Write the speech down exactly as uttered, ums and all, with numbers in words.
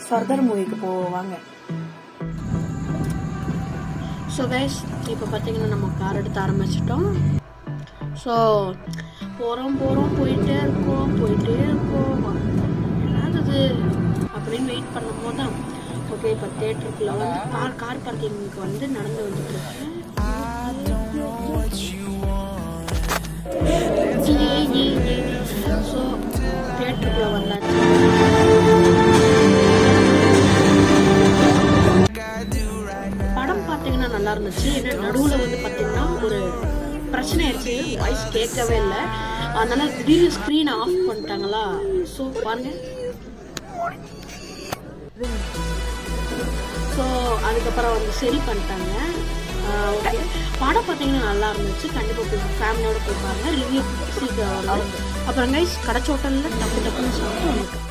Further மூவிக்கு போவாங்க. So guys இப்போ பார்த்தீங்கன்னா நம்ம கார் எடுத்து ஆரம்பிச்சிட்டோம். ஸோ போகிறோம் போகிறோம் போயிட்டே இருக்கோம் போயிட்டே இருக்கோம் என்னது அப்படின்னு வெயிட் பண்ணும் போது தான் ஓகே இப்போ தேட்டருக்குள்ள வந்து கார் கார் பார்க்கிங்க்கு வந்து நடந்து வந்துட்டு இருக்கேன். ஸோ தேட்டருக்குள்ள வந்தாச்சு. படம் பார்த்தீங்கன்னா நல்லா இருந்துச்சு. ஏன்னா நடுவில் வந்து பார்த்தீங்கன்னா ஒரு பிரச்சனை ஆயிடுச்சு, வாய்ஸ் கேட்கவே இல்லை. அதனால திடீர்னு ஸ்க்ரீனை ஆஃப் பண்ணிட்டாங்களா. ஸோ பாருங்க. ஸோ அதுக்கப்புறம் வந்து சரி பண்ணிட்டாங்க. ஓகே படம் பார்த்தீங்கன்னா நல்லா இருந்துச்சு. கண்டிப்பாக போய் ஃபேமிலியோட போய் பாருங்க. ரிவ்யூ சீக்கிரம் வரும். அப்புறம் கைஸ் கடைச்சோட்டலில் டப்பு டப்புன்னு சாப்பிட்டு வந்துட்டு